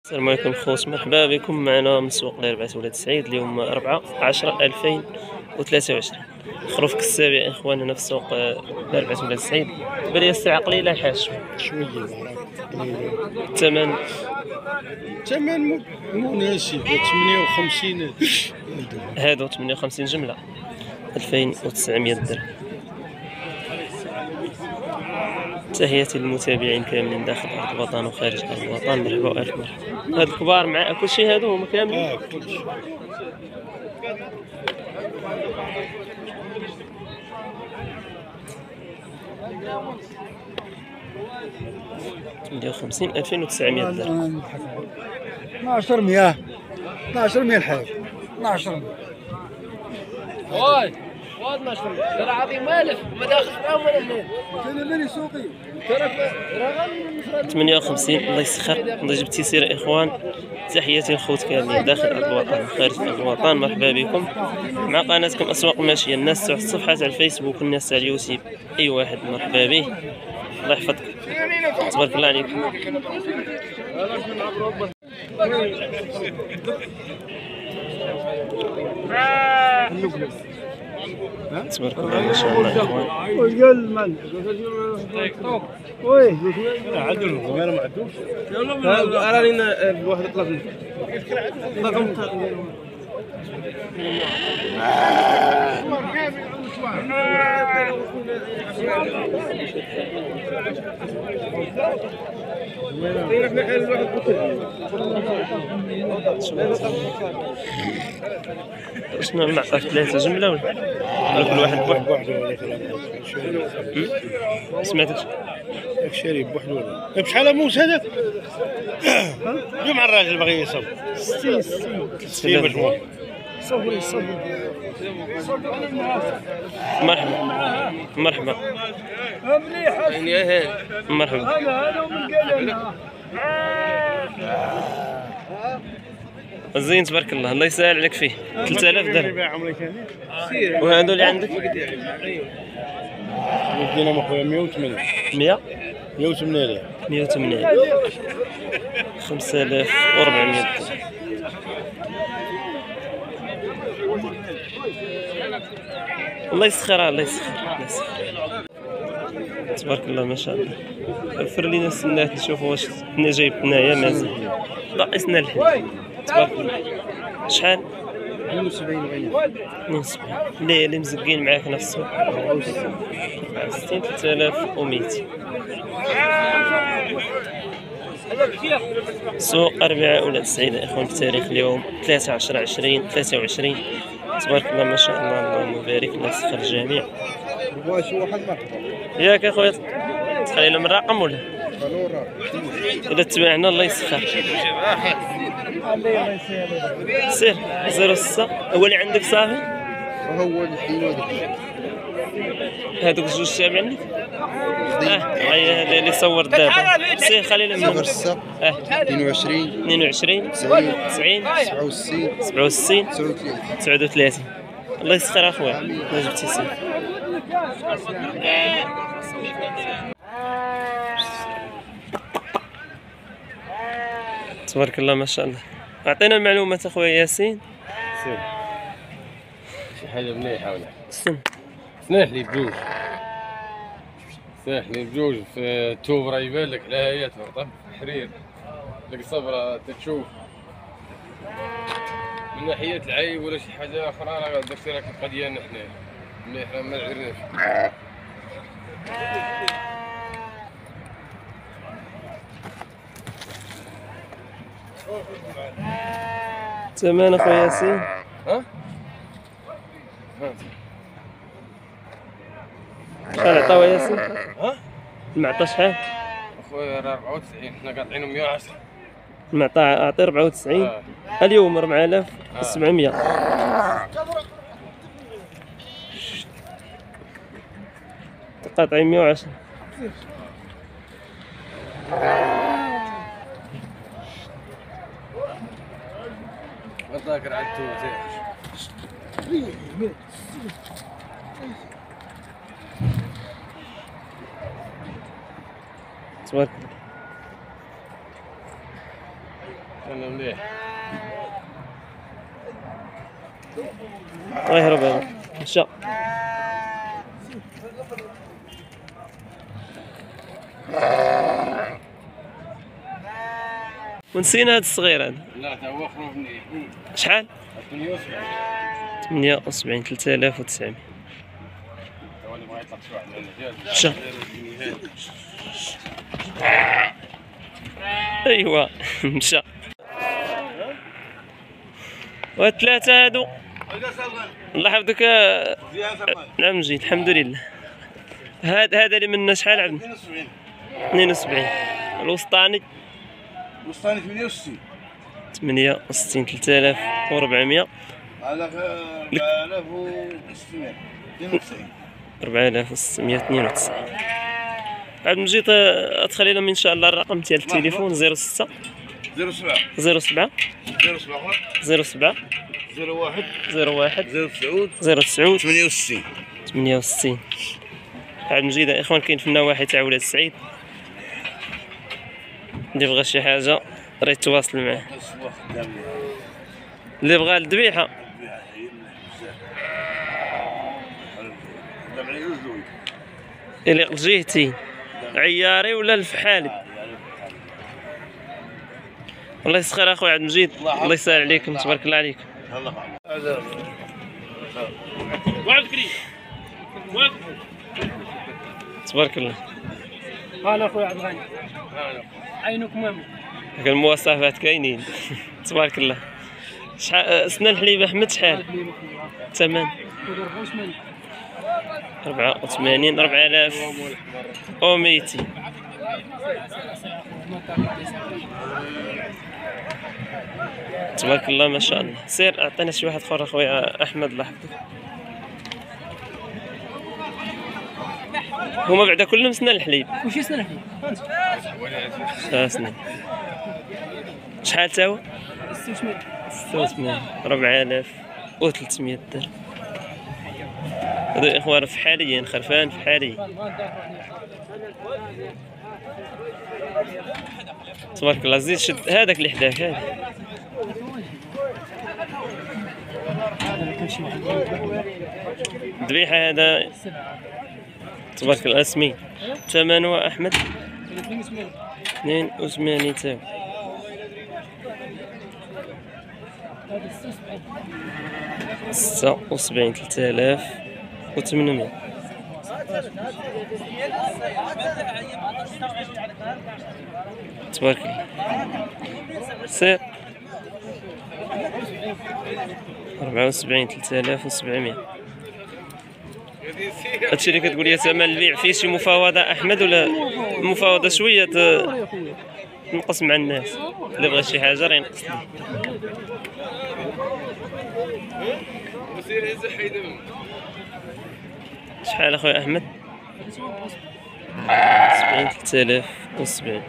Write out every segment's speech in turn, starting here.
السلام عليكم خوت، مرحبا بكم معنا من سوق الاربعة ولاد السعيد. اليوم 4/10/2023 خروف كساب يا اخوان هنا في سوق الاربعة ولاد السعيد. بان لي الساعه قليله حاج شوية الثمن ثمن مناسب 58. هادو 58 جمله 2900 درهم. تحياتي للمتابعين كاملين داخل ارض الوطن وخارج ارض الوطن، مرحبا والف مرحبا. هاد الكبار مع كلشي هادو هما كاملين. كلشي 58 2900 درهم. 1200 الحاج 1200. واي 12 ترى عظيم مالف ما داخل معاهم ولا منين. انا ماني سوقي. ترى غير 58 الله يسخر. الله يجيب التيسير يا اخوان. تحياتي للخوت كاملين داخل ارض الوطن وخارج ارض الوطن، مرحبا بكم مع قناتكم اسواق ماشيه. الناس تاع الصفحات على الفيسبوك والناس تاع اليوتيوب، اي واحد مرحبا به. الله يحفظك، تبارك الله عليكم. تبارك الله ما شاء الله يا اخوان. واش قال من؟ وي عدو الغمار ما عدوش. راني بواحد طلب شنو المعطى في 3 جمله ولا كل واحد بوحده؟ سمعتك شاري بوحده ولا بشحال موس هذاك؟ مع الراجل باغي يصوب 60 مجموع. مرحبا مرحبا مليح. مرحبا. هذا من قال لنا زين تبارك الله، الله يسهل عليك فيه. 3000 درهم. وهذو اللي عندك ودينا اخويا 108 100 108 108 5400 درهم. الله يسخرها الله يسخر الله يسخر. تبارك الله ما شاء الله. وفر لينا السنات نشوفوا واش حنا جايب حنايا مازال ناقصنا الحين. تبارك الله. شحال؟ 72 اللي مزقين معاك هنا في السوق 64 3200. سوق 4 ولاد السعيد يا اخوان في تاريخ اليوم 13/10/2023. تبارك الله ما شاء الله، اللهم بارك. الله يسخر الجميع. ياك اخويا تخلي لهم الرقم ولا الا تبعنا الله يسخر. سير 06 هو اللي عندك صافي. هو الحين هذوك جوج تابعين لك. هاي اللي صور دابا. سير خلي لهم 06 22 22 90 90 67 67 39. 39. الله يسخر اخويا، الله جبتي سير. تبارك الله ما شاء الله. اعطينا المعلومات اخويا ياسين. شي حاجه مليحه ولا استنى. سناحلي بجوج سناحلي بجوج في توبرا يبان لك الهايات مرطب حرير لك صبرة تشوف من ناحية العيب ولا شي حاجة أخرى. راه داكشي راه كيبقى ديالنا حنا ملي حنا ما عرفناش. تمام اخويا ياسين. ها؟ شحال عطاو ياسين؟ ها؟ المعطى شحال؟ أخويا راه 94 حنا قاطعينو 110. المعطى اعطي 94. اليوم 4700. قاطعين 110. ذاكر على التوزيع. تبارك الله. انا مليح. الله يهرب هذا مشى. ونسينا هاد الصغير هذا. لا تا هو خروفني. شحال؟ 78. 78 3900. هو اللي بغا يطلق شي واحد من الرجال. مشى. ايوا مشى. وهاد الثلاثة هادو الله يحفظك. نعم جيد الحمد لله. هذا اللي منا شحال عندنا؟ 72. الوسطاني 68. 68 3400. هذاك 4692. 4692. عبد المجيد ادخل لهم ان شاء الله الرقم ديال التليفون 06 07 07 07 01 01 09 68. 68. عبد المجيد يا اخوان كاين في النواحي تاع ولاد السعيد، اللي بغى شي حاجه راه يتواصل معاه. اللي بغى الذبيحه اللي جهتي عياري ولا الفحالي. الله يسخر اخويا عبد المجيد، الله يسهل عليكم، تبارك الله عليكم. تبارك الله. هلا اخويا عبد الغني. عينك مهم. المواصفات كاينين. تبارك الله. شحال سنان الحليب احمد شحال؟ ثمن 84 4200. تبارك الله ما شاء الله. سير اعطينا شي واحد اخر اخويا احمد الله يحفظك. هما بعدا كلهم سنان الحليب. وش سنان الحليب؟ سنان. شحال تا هو؟ 86 4300 درهم. هادو اخوان فحاليين خرفان فحالي. تبارك الله. زيد شد هذاك اللي حداك هذا. الذبيحة هذا تبارك الله اسمي. ثمنه احمد 82 تاو. 76 3800. تبارك الله. سير 74 3700. هادشي اللي كتقول لي ثمن البيع فيه شي مفاوضة احمد ولا مفاوضة شوية تنقص مع الناس؟ اللي بغى شي حاجة راه ينقص ليه. شحال اخويا احمد؟ 70 3070.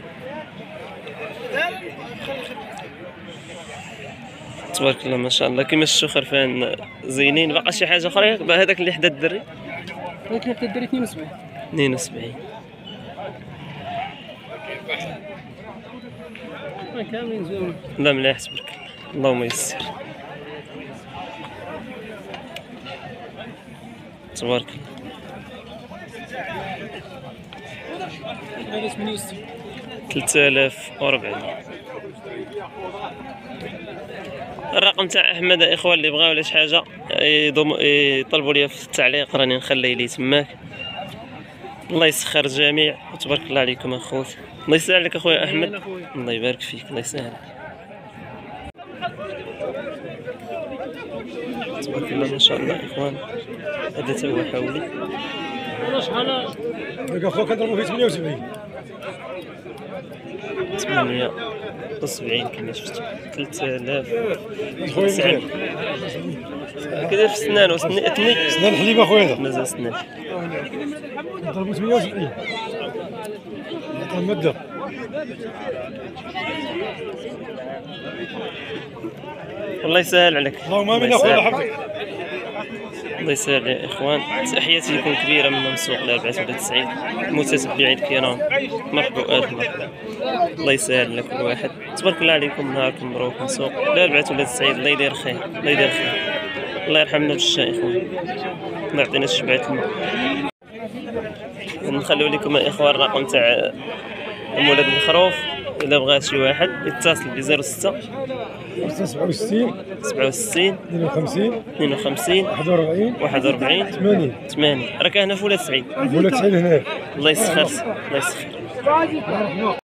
تبارك الله ما شاء الله. كيما شفتوا خرفان زينين. باقا شي حاجه اخرى؟ هذاك اللي حدا الدري؟ هذاك اللي حدا الدري 72. 72. كاملين زوين. لا مليح تبارك الله. اللهم يسر. تبارك الله. هذا 68. 3400. الرقم تاع احمد اخوان اللي بغاو ولا شي حاجه يطلبوا لي في التعليق، راني نخليه لي تماك. الله يسخر الجميع وتبارك الله عليكم اخوت. الله يسهل عليك اخويا احمد. الله يبارك فيك. الله يسهل. تبارك الله ما شاء الله اخوان. هذا تا هو حولي. شحال؟ داك اخويا كنضربو فيه 78. 78 كما شفتوا. 3000 خويا كذا في سنان وسنان سنان الحليب اخويا هذا مازال سنان. نضربو 78. عطا المده. الله يسهل عليك. اللهم امين اخويا الله يحفظك. الله يسهل يا اخوان. تحياتي لكم كبيره من السوق الاربعاء ولاد سعيد، متتبعي الكرام، مرحبا والف مرحبا. الله يسهل لكل واحد، تبارك الله عليكم، نهاركم مبروك من سوق الاربعاء ولاد سعيد. الله يدير خير، الله يدير خير، الله يرحمنا بالشاء يا اخوان، ما عطيناش شبعة الماء. نخليو لكم الاخوان الرقم تاع مولد الخروف، الا بغى شي واحد يتصل ب 06 67 67 52 52 41 41 80. راك هنا في ولاد سعيد. ولاد سعيد هنا. الله يسخر، الله يسخر.